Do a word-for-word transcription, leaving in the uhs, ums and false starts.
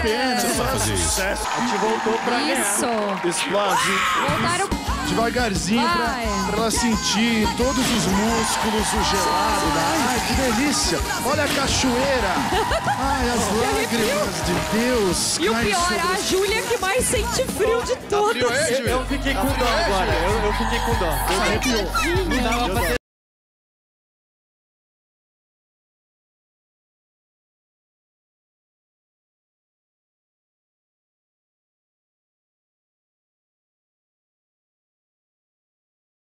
pena. Você não vai fazer isso. Sucesso. A gente voltou pra Isso. ganhar. Explode. Voltaram. Devagarzinho pra, Vai. pra ela sentir todos os músculos, o gelado. Da... Ai, que delícia. Olha a cachoeira. Ai, as lágrimas de Deus. E o caem pior, sobre a Júlia que mais sente frio de todas. Eu, eu fiquei com dó agora. Eu, eu fiquei com dó. Arrepiou. Não dava pra ter